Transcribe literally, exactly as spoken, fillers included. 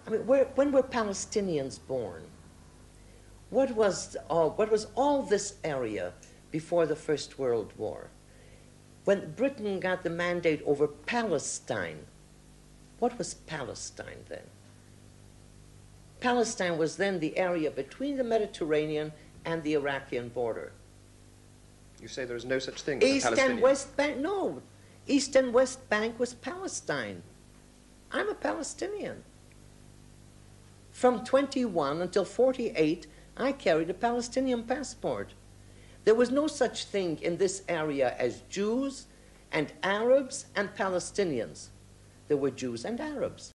I mean, where, when were Palestinians born? What was, all, what was all this area before the First World War? When Britain got the mandate over Palestine, what was Palestine then? Palestine was then the area between the Mediterranean and the Iraqi border. You say there is no such thing as East a Palestinian? and West Bank, no. East and West Bank was Palestine. I'm a Palestinian. From twenty-one until forty-eight, I carried a Palestinian passport. There was no such thing in this area as Jews and Arabs and Palestinians. There were Jews and Arabs.